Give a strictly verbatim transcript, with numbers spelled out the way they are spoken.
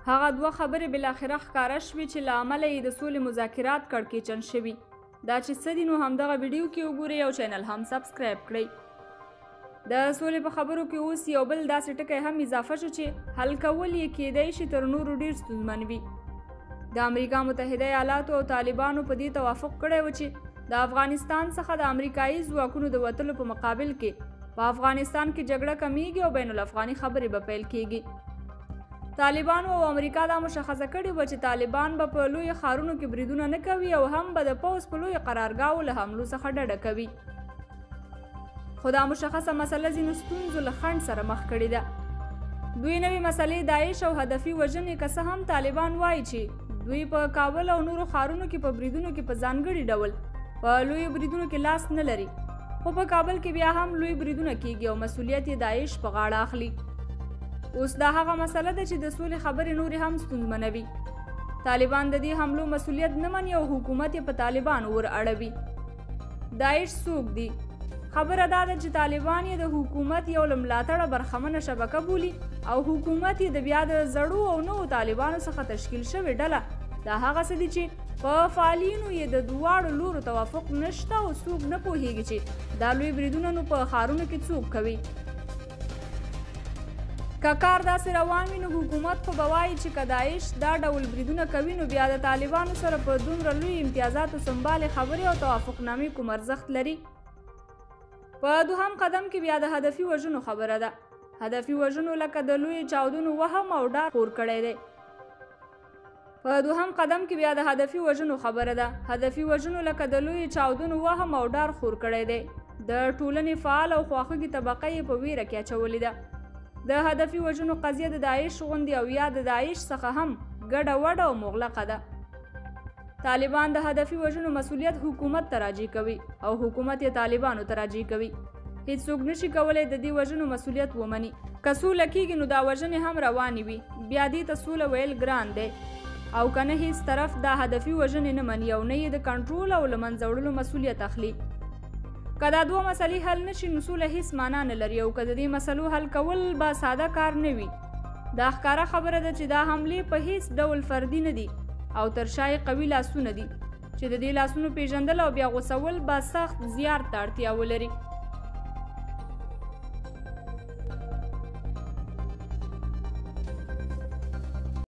هغه دوه خبرې بالاخره ښکاره شوې چې له امله یې د سولې مذاکرات کړکېچن شوي. دا چې څه دي نو همدغه ویډیو کې وګورئ او چینل هم سبسکرایب کړئ. د سولې په خبرو کې اوس یو بل داسې ټکی هم اضافه شو چې حل کول یې کېدای شي تر نورو ډېر ستونزمن وي. د امریکا متحده ایالاتو او طالبانو په دې توافق کړی و چې د افغانستان څخه د امریکایي ځواکونو د وتلو په مقابل کې په افغانستان کې جګړه کمیږي او بین الافغاني خبرې به پیل کیږي. طالبانو او امریکا دا مشخصه کړې وه چې طالبان به په لویو ښارونو کې بریدونه نه کوي او هم به د پوځ په لویو قرارګاهو له حملو څخه ډډه کوي. خو دا مشخصه مسله ځینو ستونزو له خنډ سره مخ کړې ده. دوی نوې مسلې داعش او هدفي وژنې که څه هم طالبان وایي چې دوی په کابل او نورو ښارونو کې په بریدونو کې په ځانګړي ډول په لویو بریدونو کې لاس نه لري، خو په کابل کې بیا هم لوی بریدونه کیږي او مسؤلیت یې داعش په غاړه اخلي. اوس دا هغه مسله ده چې د سولې خبرې نورې هم ستونزمنوي. طالبان د دې حملو مسؤلیت نه مني او حکومت یې په طالبانو ور اړوي. داعش څوک دي؟ خبره دا ده چې طالبان یې د حکومت یو له ملاتړه برخمنه شبکه بولي او حکومت یې د بیا د زړو او نوو طالبانو څخه تشکیل شوې ډله. دا هغه څه دي چې په فعالینو یې د دواړو لورو توافق نشته او څوک نه پوهیږي چې دا لوی بریدونه نو په ښارونو کې څوک کوي. که کار داسې روان وي نو حکومت خو به وایي چې که داعش دا ډول بریدونه کوي نو بیا د طالبانو سره په دومره لوی امتیازاتو سمبالې خبرې او توافقنامې کوم ارزښت لري. په دوهم قدم کې بیا د هدفي وژنو خبره ده. هدفي وژنو لکه د لوی چاودنو وهم او ډار خور کړی دی. په دوهم قدم کې بیا د هدفي وژنو خبره ده. هدفي وژنو لکه د لوی چاودنو وهم او ډار خور کړی دی. د ټولنې فعال او خواخوږي طبقه یې په ویره کې اچولې ده. د هدفي وژنو قضیه د داعش غوندې او یا د داعش څخه هم ګډه وډه او مغلقه ده. طالبان د هدفي وژنو مسؤلیت حکومت ته راجع کوي او حکومت یې طالبانو ته راجع کوي. هیڅوک نشي کولی د دې وژنو مسؤلیت ومني. که سوله کیږي نو دا وژنې هم روانې وي، بیا دې ته سوله ویل ګران دی. او که نه هیڅ طرف دا هدفي وژنې نه مني او نه یې د کنټرول او له منځه وړلو مسؤلیت اخلي. که دا دوه مسلې حل نشي نو سوله هیڅ معنا نه لري او که د دې مسلو حل کول به ساده کار نه وي. دا ښکاره خبره ده چې دا حملې په هیڅ ډول فردي نه دي او تر شا یې قوي لاسونه دي چې د دې لاسونو پیژندل او بیا غوڅول به سخت زیار ته اړتیا ولري.